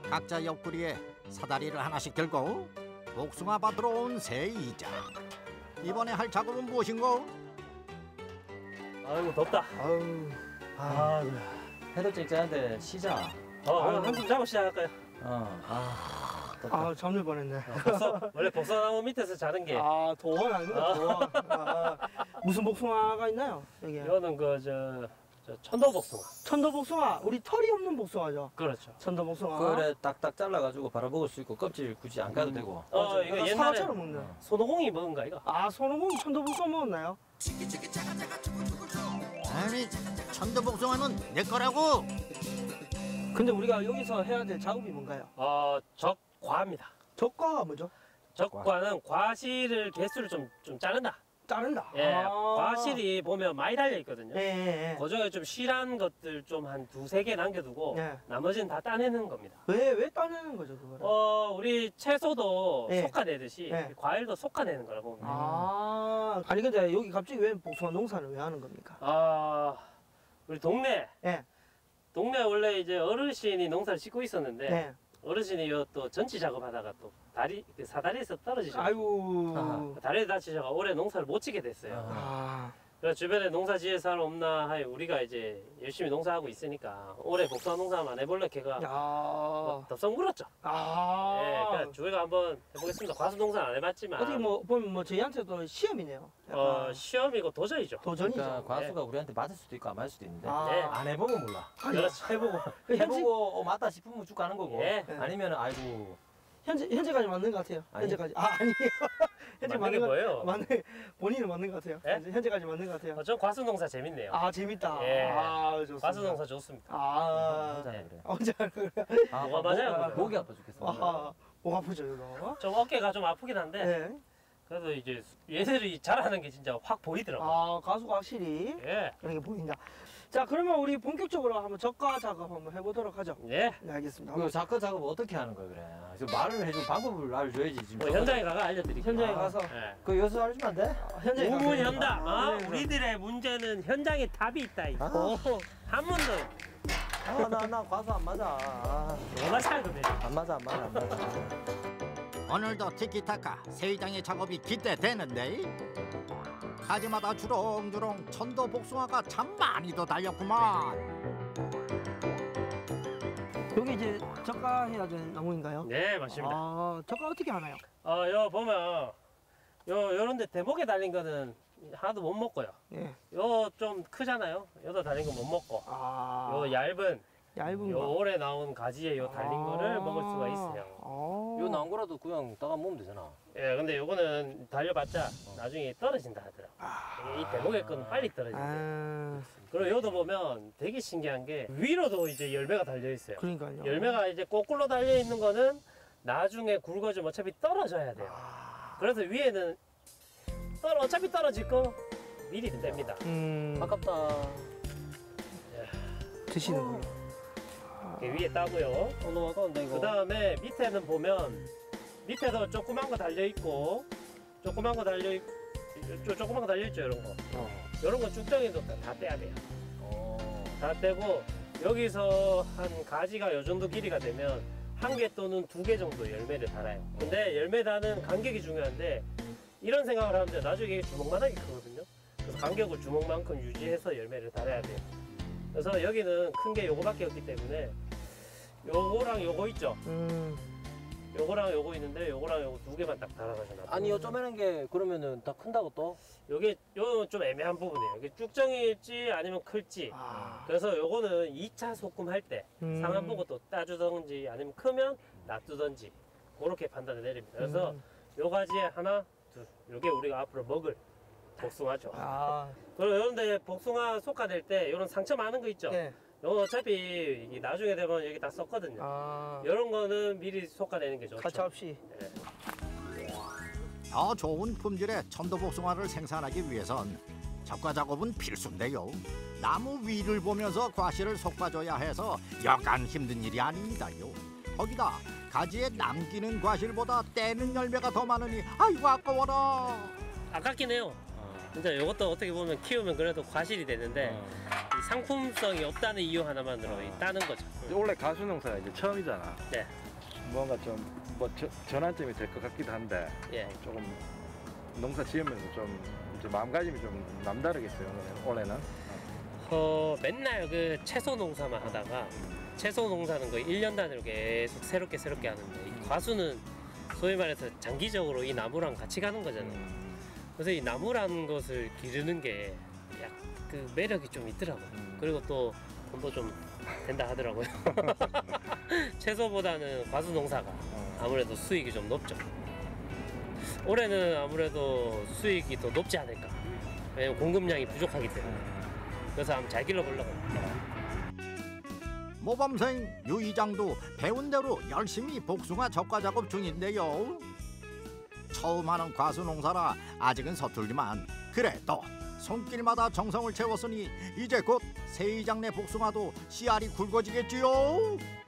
각자 옆구리에 사다리를 하나씩 들고 복숭아 밭으로 온 세이자. 이번에 할 작업은 무엇인고? 아이고 덥다. 아유, 해도 쨍쨍한데 쉬자. 한숨 자고 시작할까요? 덥다. 잠들 뻔했네. 원래 복숭아나무 밑에서 자는 게. 도원 아닙니다, 도원. 무슨 복숭아가 있나요, 여기? 이거는 저 천도복숭아. 천도복숭아, 우리 털이 없는 복숭아죠. 그렇죠. 천도복숭아. 그래 딱딱 잘라가지고 바로 먹을 수 있고 껍질 굳이 안 까도 되고. 이거 옛날에 사과처럼 먹는. 손오공이 먹은가 이거? 손오공 천도복숭아 먹었나요? 아니, 천도복숭아는 내 거라고. 근데 우리가 여기서 해야 될 작업이 뭔가요? 적과입니다. 적과가 뭐죠? 적과는 과실을 개수를 좀 자른다. 자른다. 예, 과실이 보면 많이 달려 있거든요. 예. 그 중에 좀 실한 것들 좀 한 두세 개 남겨두고 예. 나머지는 다 따내는 겁니다. 왜 따내는 거죠, 그거를? 우리 채소도 예. 솟아내듯이 예. 과일도 솟아내는 거라고. 아니 근데 여기 갑자기 왜 복숭아 농사를 왜 하는 겁니까? 우리 동네 예. 원래 이제 어르신이 농사를 짓고 있었는데 네. 어르신이 또 전치 작업하다가 또 사다리에서 떨어지셔. 아이고. 다리에 다치셔가 올해 농사를 못 짓게 됐어요. 그래서 주변에 농사 지을 사람 없나 하여 우리가 이제 열심히 농사하고 있으니까 올해 복숭아 농사만 안 해볼래 걔가 덥석 물었죠. 예, 그러니까 저희가 한번 해보겠습니다. 과수 농사는 안 해봤지만 어떻게 보면 저희한테도 시험이네요. 시험이고 도전이죠. 도전이죠. 그러니까 과수가 우리한테 맞을 수도 있고 안 맞을 수도 있는데 네. 안 해보면 몰라. 그렇죠. 해보고 해보고 맞다 싶으면 쭉 가는 거고. 예. 아니면 아이고. 현재까지 맞는 것 같아요. 아니. 현재까지. 아니에요. 현재 맞는 게 뭐예요? 본인은 맞는 것 같아요. 예? 현재까지 맞는 것 같아요. 저 과수 농사 재밌네요. 재밌다. 예. 좋습니다. 과수 농사 좋습니다. 혼자 해 그래. 혼자 그래. 뭐가 맞아요? 목이 아파 죽겠어. 목 아프죠 이거? 좀 어깨가 좀 아프긴 한데 네. 그래도 이제 얘들이 잘하는 게 진짜 확 보이더라고요. 가수가 확실히 예. 그런 게 보인다. 자, 그러면 우리 본격적으로 한번 적과 작업 한번 해보도록 하죠. 예. 네, 알겠습니다. 그 작업 어떻게 하는 거야 그래? 지금 말을 해주고 방법을 알려줘야지 지금. 뭐 현장에 가서 알려드릴게요. 현장에 가서 예. 그 여기서 알려주면 안 돼? 현장에 가서. 우문현답. 네, 네. 우리들의 문제는 현장에 답이 있다. 한문도 나 과수 안 맞아. 뭐가 살거든. 안 맞아. 오늘도 티키타카 세이장의 작업이 기대되는데 가지마다 주렁주렁 천도복숭아가 참 많이도 달렸구만. 여기 이제 적과 해야 되는 나무인가요? 네, 맞습니다. 적과 어떻게 하나요? 요 보면 요런데 대목에 달린 거는 하나도 못 먹고요. 예. 요 좀 크잖아요. 요도 달린 거 못 먹고. 요 얇은 요 올해 나온 가지에 요 달린 거를 먹을 수가 있어요. 요 나온 거라도 그냥 따가 먹으면 되잖아. 예, 근데 요거는 달려봤자 나중에 떨어진다 하더라고. 이 대목의 건 빨리 떨어진다. 그리고 요도 보면 되게 신기한 게 위로도 이제 열매가 달려 있어요. 그러니까요. 열매가 이제 거꾸로 달려 있는 거는 나중에 굵어지면 어차피 떨어져야 돼요. 그래서 위에는 어차피 떨어질 거 미리 뗍니다. 아깝다. 드시는 거예요. 위에 따고요. 너무 아까운데 이거. 그 다음에 밑에는 보면 밑에도 조그만 거 달려 있고 조그만 거 달려 있죠 이런 거. 이런 거 쭉정이도 다 떼야 돼요. 다 떼고 여기서 한 가지가 요 정도 길이가 되면 1개 또는 2개 정도 열매를 달아요. 근데 열매 다는 간격이 중요한데 이런 생각을 하면 돼요. 나중에 이게 주먹만하게 크거든요. 그래서 간격을 주먹만큼 유지해서 열매를 달아야 돼요. 그래서 여기는 큰 게 요거밖에 없기 때문에 요거랑 요거 있죠? 요거랑 요거 있는데 요거랑 요거 2개만 딱 달아가지고 놔둬요. 아니 요 쪼매는 게 그러면은 다 큰다고 또? 요게 좀 애매한 부분이에요. 이게 쭉정일지 아니면 클지. 그래서 요거는 2차 소금 할 때 상한 보고 또 따주던지 아니면 크면 놔두던지 그렇게 판단을 내립니다. 그래서 요 가지에 하나, 둘 요게 우리가 앞으로 먹을 복숭아죠. 그리고 요런데 복숭아 솎아낼 때 요런 상처 많은 거 있죠? 네. 요거 어차피 이게 나중에 되면 여기 다 썩거든요. 요런 거는 미리 솎아내는 게 좋죠. 가차없이. 네. 더 좋은 품질의 천도복숭아를 생산하기 위해선 적과 작업은 필수인데요. 나무 위를 보면서 과실을 솎아줘야 해서 여간 힘든 일이 아닙니다요. 거기다 가지에 남기는 과실보다 떼는 열매가 더 많으니 아이고 아까워라. 아깝긴 해요. 진짜 이것도 어떻게 보면 키우면 그래도 과실이 되는데 이 상품성이 없다는 이유 하나만으로 따는 거죠. 원래 가수 농사가 이제 처음이잖아. 네. 뭔가 좀 뭐 전환점이 될 것 같기도 한데 예. 조금 농사 지으면서 좀 이제 마음가짐이 좀 남다르겠어요. 올해는. 맨날 그 채소 농사만 하다가 채소 농사는 거의 1년 단위로 계속 새롭게 하는데 이 과수는 소위 말해서 장기적으로 이 나무랑 같이 가는 거잖아요. 그래서 이 나무라는 것을 기르는 게 약 그 매력이 좀 있더라고요. 그리고 또 돈도 좀 된다 하더라고요. 채소보다는 과수 농사가 아무래도 수익이 좀 높죠. 올해는 아무래도 수익이 더 높지 않을까. 왜냐면 공급량이 부족하기 때문에. 그래서 한번 잘 길러보려고. 모범생 유 이장도 배운 대로 열심히 복숭아 적과 작업 중인데요. 처음 하는 과수 농사라 아직은 서툴지만 그래도 손길마다 정성을 채웠으니 이제 곧 새 이장 내 복숭아도 씨알이 굵어지겠지요.